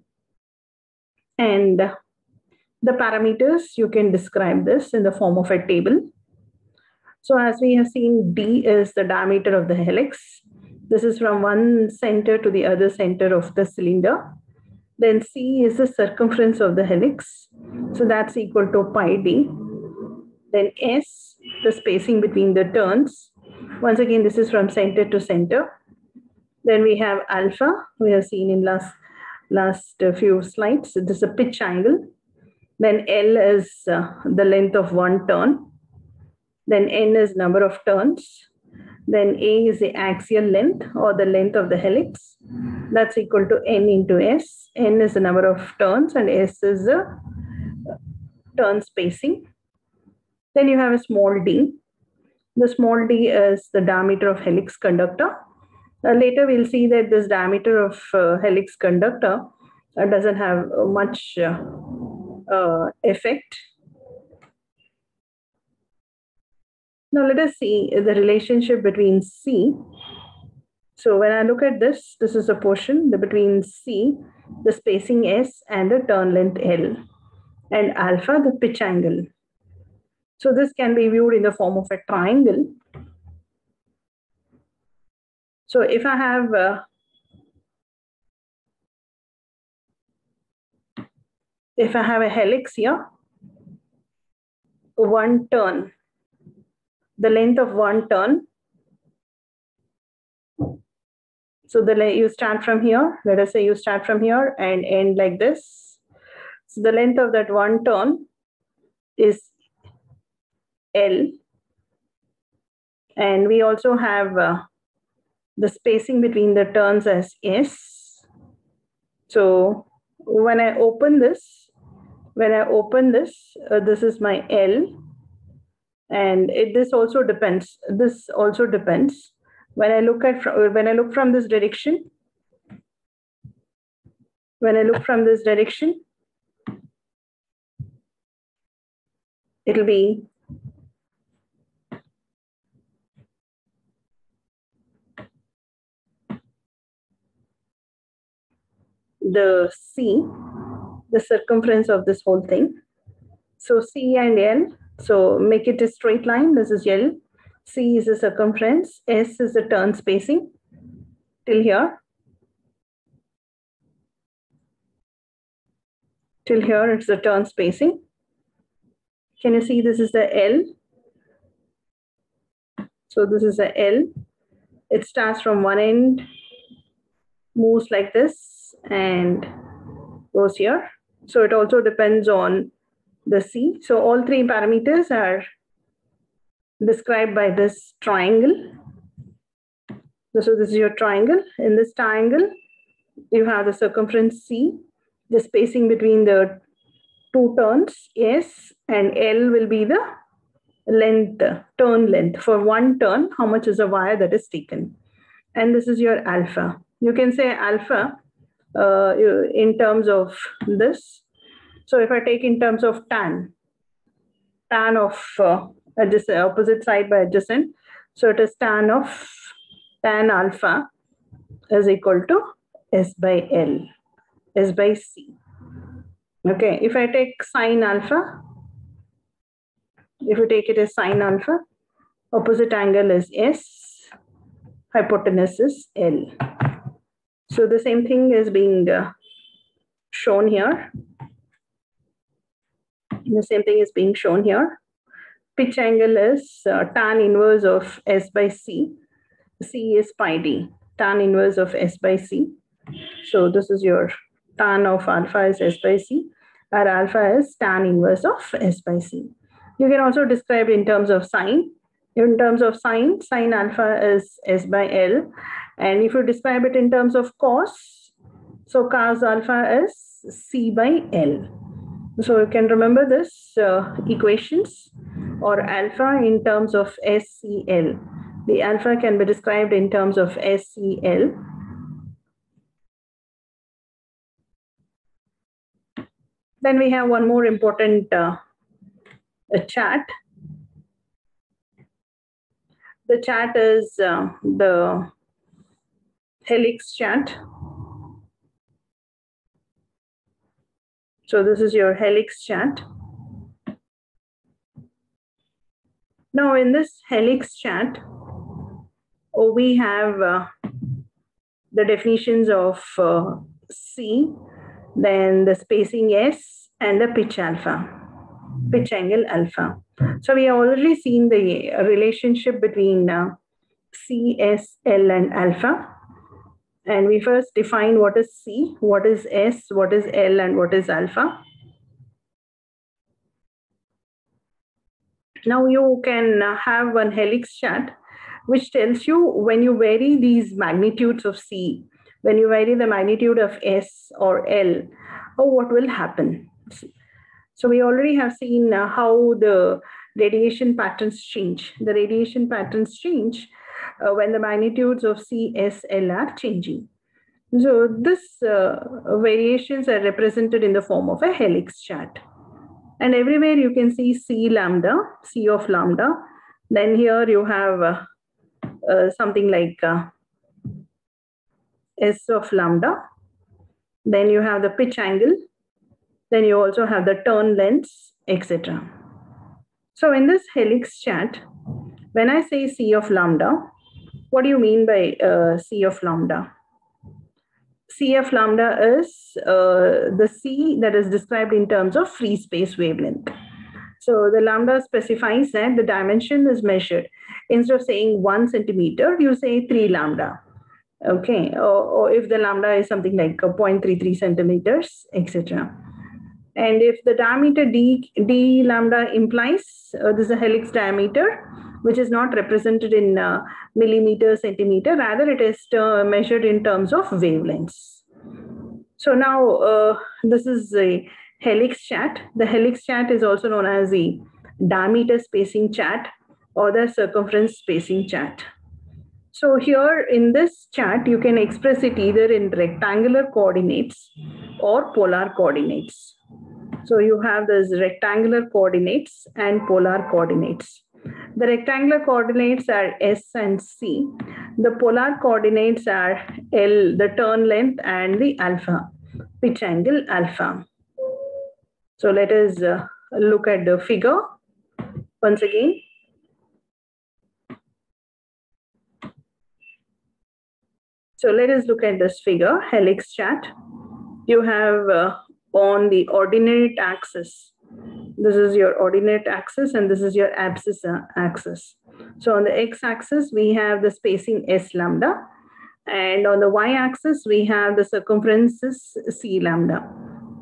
And the parameters, you can describe this in the form of a table. So as we have seen, D is the diameter of the helix. This is from one center to the other center of the cylinder. Then C is the circumference of the helix. So that's equal to pi D. Then S, the spacing between the turns. Once again, this is from center to center. Then we have alpha. We have seen in last, last few slides. This is a pitch angle. Then L is uh, the length of one turn. Then N is number of turns. Then A is the axial length or the length of the helix. That's equal to N into S. N is the number of turns and S is the turn spacing. Then you have a small d. The small d is the diameter of helix conductor. Uh, later we'll see that this diameter of uh, helix conductor uh, doesn't have uh, much uh, uh, effect. Now let us see the relationship between C. So when I look at this, this is a portion between C, the spacing S, and the turn length L, and alpha, the pitch angle. So this can be viewed in the form of a triangle. So if I have uh, if I have a helix here, one turn, the length of one turn. So the you start from here. Let us say you start from here and end like this. So the length of that one turn is L, and we also have uh, the spacing between the turns as S. So when I open this, when I open this, uh, this is my L, and it, this also depends. This also depends. When I look at when I look from this direction, when I look from this direction, it'll be the C, the circumference of this whole thing. So C and L, so make it a straight line. This is L. C is the circumference. S is the turn spacing till here. Till here, it's the turn spacing. Can you see this is the L? So this is the L. It starts from one end, moves like this, and goes here. So it also depends on the C. So all three parameters are described by this triangle. So this is your triangle. In this triangle, you have the circumference C, the spacing between the two turns S, and L will be the length, turn length. For one turn, how much is the wire that is taken? And this is your alpha. You can say alpha uh, in terms of this. So if I take in terms of tan, tan of uh, adjacent, opposite side by adjacent, so it is tan of tan alpha is equal to S by L, S by C. Okay, if I take sine alpha, if you take it as sine alpha, opposite angle is S, hypotenuse is L. So the same thing is being uh, shown here. The same thing is being shown here. Pitch angle is uh, tan inverse of S by C. C is pi d, tan inverse of S by C. So this is your tan of alpha is S by C. Our alpha is tan inverse of S by C. You can also describe in terms of sine. In terms of sine, sine alpha is S by L. And if you describe it in terms of cos, so cos alpha is C by L. So you can remember this uh, equations or alpha in terms of S C L. The alpha can be described in terms of S C L. Then we have one more important uh, a chart. The chart is uh, the helix chart. So this is your helix chart. Now in this helix chart, oh, we have uh, the definitions of uh, C, then the spacing S, and the pitch alpha, pitch angle alpha. So we have already seen the relationship between uh, C, S, L, and alpha. And we first define what is C, what is S, what is L, and what is alpha. Now you can have one helix chart which tells you when you vary these magnitudes of C, when you vary the magnitude of S or L, or what will happen. So we already have seen uh, how the radiation patterns change. The radiation patterns change uh, when the magnitudes of C, S, L are changing. So this uh, variations are represented in the form of a helix chart. And everywhere you can see C lambda, C of lambda. Then here you have uh, uh, something like uh, S of lambda. Then you have the pitch angle. Then you also have the turn lengths, et cetera. So in this helix chart, when I say C of lambda, what do you mean by uh, C of lambda? C of lambda is uh, the C that is described in terms of free space wavelength. So the lambda specifies that the dimension is measured. Instead of saying one centimeter, you say three lambda. Okay, or, or if the lambda is something like zero point three three centimeters, et cetera. And if the diameter d, d lambda implies uh, this is a helix diameter, which is not represented in uh, millimeter, centimeter, rather it is uh, measured in terms of wavelengths. So now uh, this is a helix chart. The helix chart is also known as the diameter spacing chart or the circumference spacing chart. So here in this chart, you can express it either in rectangular coordinates or polar coordinates. So you have this rectangular coordinates and polar coordinates. The rectangular coordinates are S and C. The polar coordinates are L, the turn length, and the alpha, pitch angle alpha. So let us uh, look at the figure once again. So let us look at this figure, helix chart. You have uh, on the ordinate axis, this is your ordinate axis and this is your abscissa axis. So on the x-axis, we have the spacing S lambda, and on the y-axis, we have the circumferences C lambda.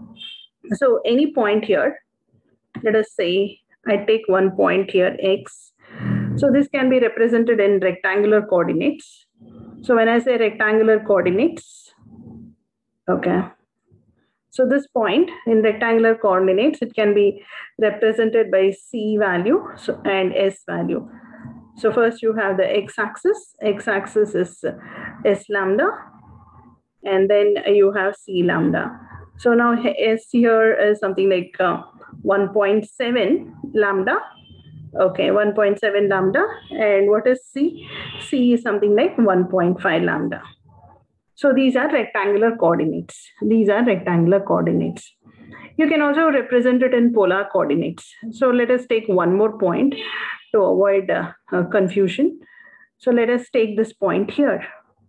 So any point here, let us say I take one point here, x. So this can be represented in rectangular coordinates. So when I say rectangular coordinates, okay. So this point in rectangular coordinates, it can be represented by C value so, and S value. So first you have the x-axis. X-axis is S lambda, and then you have C lambda. So now S here is something like uh, one point seven lambda. Okay, one point seven lambda. And what is C? C is something like one point five lambda. So these are rectangular coordinates. These are rectangular coordinates. You can also represent it in polar coordinates. So let us take one more point to avoid uh, uh, confusion. So let us take this point here.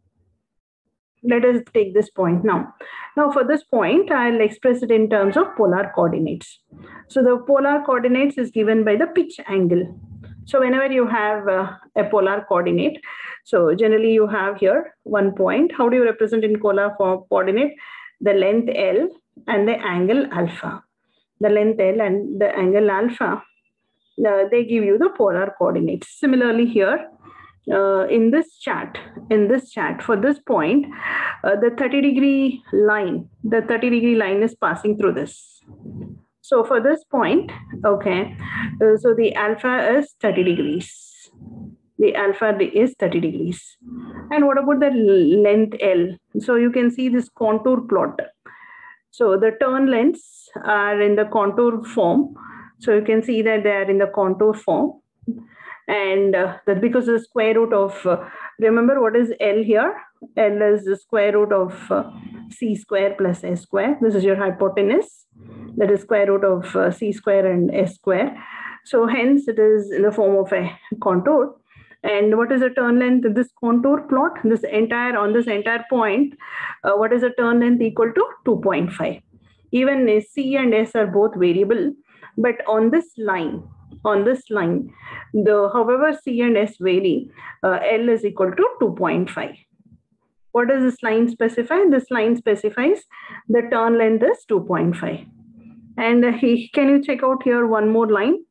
Let us take this point now. Now for this point, I'll express it in terms of polar coordinates. So the polar coordinates is given by the pitch angle. So whenever you have uh, a polar coordinate, so generally you have here one point. How do you represent in polar coordinate? The length L and the angle alpha. The length L and the angle alpha, uh, they give you the polar coordinates. Similarly here, uh, in this chart, in this chart, for this point, uh, the thirty degree line, the thirty degree line is passing through this. So for this point, okay, uh, so the alpha is thirty degrees. The alpha is thirty degrees. And what about the length L? So you can see this contour plot. So the turn lengths are in the contour form. So you can see that they are in the contour form. And uh, that because the square root of, uh, remember what is L here? L is the square root of uh, C square plus S square. This is your hypotenuse. That is square root of uh, C square and S square. So hence it is in the form of a contour. And what is the turn length? This contour plot, this entire, on this entire point, uh, what is the turn length equal to? two point five. Even C and S are both variable, but on this line, on this line, the however C and S vary, uh, L is equal to two point five. What does this line specify? This line specifies the turn length is two point five. And uh, he, can you check out here one more line?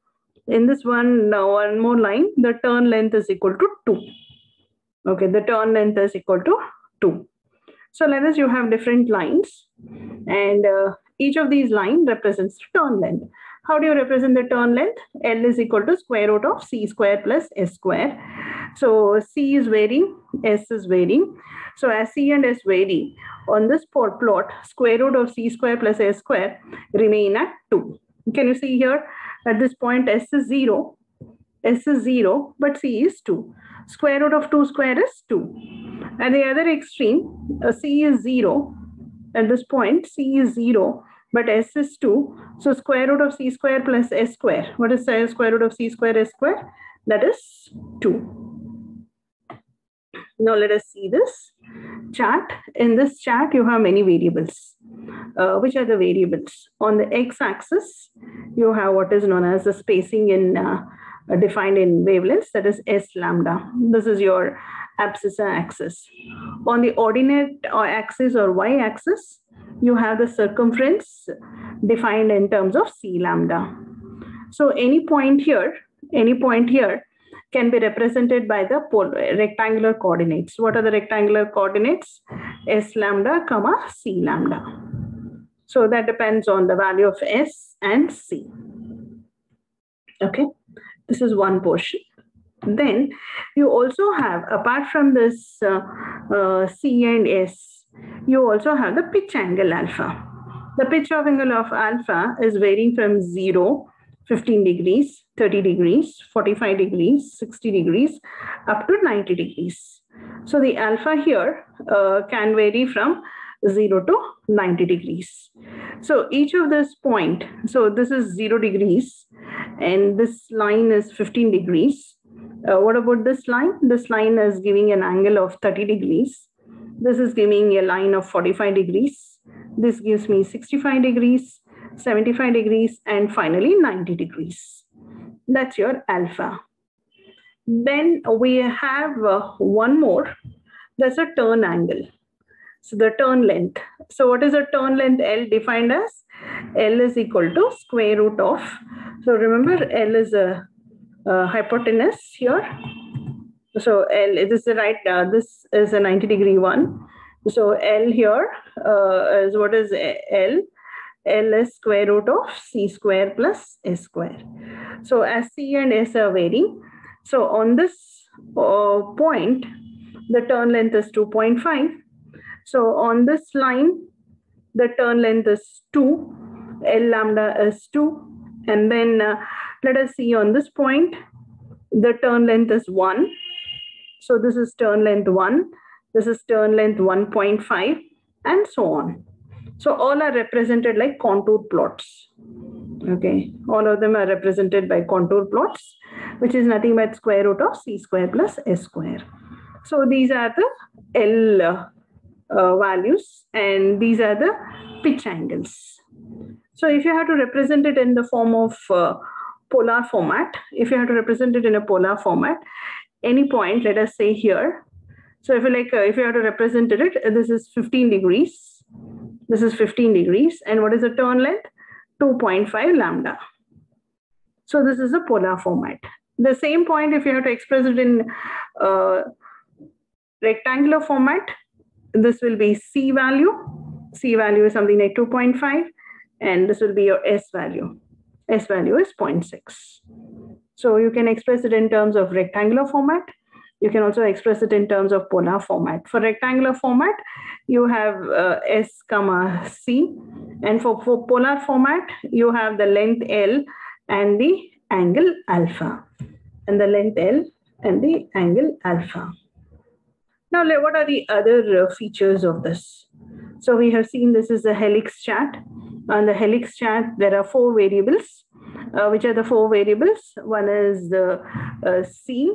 in this one, uh, one more line, the turn length is equal to two. Okay, the turn length is equal to two. So let us, you have different lines, and uh, each of these lines represents turn length. How do you represent the turn length? L is equal to square root of c square plus s square. So c is varying, s is varying. So as c and s vary, on this plot, square root of c square plus s square remain at two. Can you see here? At this point, s is zero, s is zero, but c is two. Square root of two square is two. At the other extreme, uh, c is zero. At this point, c is zero, but s is two. So square root of c square plus s square. What is the square root of c square s square? That is two. Now let us see this chart. In this chart, you have many variables. Uh, which are the variables? On the x-axis, you have what is known as the spacing in uh, defined in wavelengths, that is s lambda. This is your abscissa axis. On the ordinate or axis or y-axis, you have the circumference defined in terms of c lambda. So any point here, any point here can be represented by the rectangular coordinates. What are the rectangular coordinates? S lambda, comma, c lambda. So that depends on the value of s and c. Okay, this is one portion. Then you also have, apart from this uh, uh, c and s, you also have the pitch angle alpha. The pitch angle of alpha is varying from zero, fifteen degrees, thirty degrees, forty-five degrees, sixty degrees, up to ninety degrees. So the alpha here uh, can vary from zero to ninety degrees. So each of this point, so this is zero degrees, and this line is fifteen degrees. Uh, what about this line? This line is giving an angle of thirty degrees. This is giving a line of forty-five degrees. This gives me sixty-five degrees, seventy-five degrees, and finally ninety degrees. That's your alpha. Then we have uh, one more. That's a turn angle. So the turn length. So what is a turn length? L defined as L is equal to square root of. So remember, L is a, a hypotenuse here. So L, this is right. Uh, this is a ninety degree one. So L here uh, is what is L? L is square root of c square plus s square. So as c and s are varying, so on this uh, point, the turn length is two point five. So on this line, the turn length is two, L lambda is two. And then uh, let us see on this point, the turn length is one. So this is turn length one, this is turn length one point five, and so on. So all are represented like contour plots. Okay, all of them are represented by contour plots, which is nothing but square root of c square plus s square. So these are the L uh, uh, values, and these are the pitch angles. So if you have to represent it in the form of uh, polar format, if you have to represent it in a polar format, any point, let us say here. So if you like, uh, if you have to represent it, uh, this is fifteen degrees. This is fifteen degrees. And what is the turn length? two point five lambda. So this is a polar format. The same point, if you have to express it in uh, rectangular format, this will be C value. C value is something like two point five. And this will be your S value. S value is zero point six. So you can express it in terms of rectangular format. You can also express it in terms of polar format. For rectangular format, you have uh, S comma C. And for, for polar format, you have the length L and the angle alpha. And the length L and the angle alpha. Now, what are the other uh, features of this? So we have seen this is a helix chart. On the helix chart, there are four variables. Uh, which are the four variables? One is the uh, C,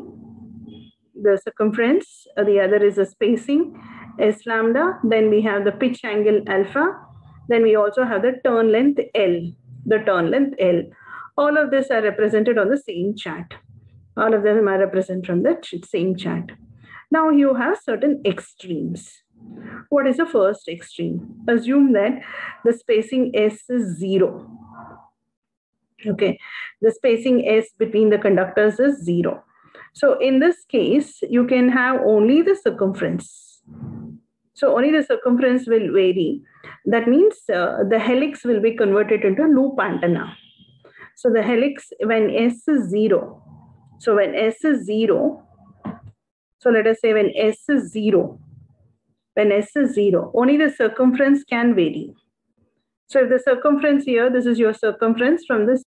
the circumference. Uh, the other is the spacing, S lambda. Then we have the pitch angle alpha. Then we also have the turn length L, the turn length L. All of this are represented on the same chart. All of them are represented from the same chart. Now you have certain extremes. What is the first extreme? Assume that the spacing S is zero. Okay, the spacing S between the conductors is zero. So in this case, you can have only the circumference. So only the circumference will vary. That means uh, the helix will be converted into a loop antenna. So the helix, when S is zero, so when S is zero, so let us say when S is zero, when S is zero, only the circumference can vary. So if the circumference here, this is your circumference from this.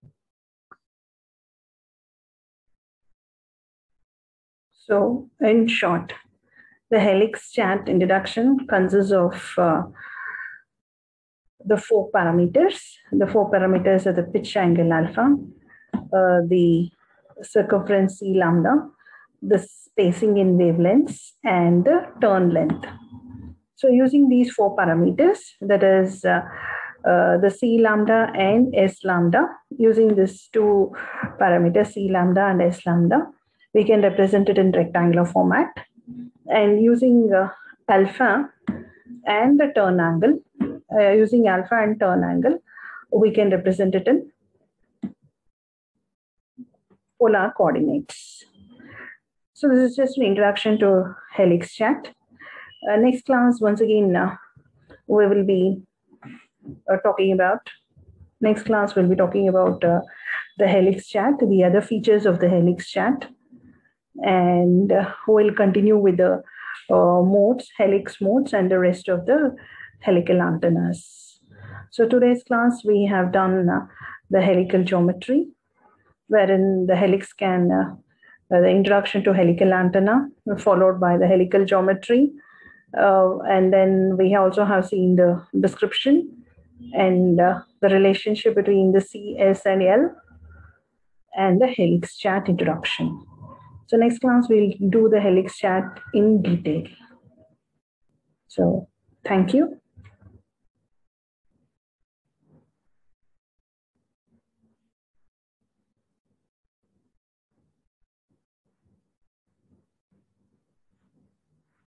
So in short, the helix chat introduction consists of uh, the four parameters. The four parameters are the pitch angle alpha, uh, the circumference C lambda, the spacing in wavelengths, and the turn length. So using these four parameters, that is uh, uh, the C lambda and S lambda, using these two parameters, C lambda and S lambda, we can represent it in rectangular format. And using uh, alpha and the turn angle, uh, using alpha and turn angle, we can represent it in polar coordinates. So this is just an introduction to helix chat. Uh, next class, once again, uh, we will be uh, talking about, next class we'll be talking about uh, the helix chat, the other features of the helix chat. And uh, we'll continue with the uh, modes, helix modes, and the rest of the helical antennas. So today's class, we have done uh, the helical geometry, wherein the helix can, uh, uh, the introduction to helical antenna, followed by the helical geometry. Uh, and then we also have seen the description and uh, the relationship between the C, S, and L, and the helix chat introduction. So next class, we'll do the helix chat in detail. So thank you.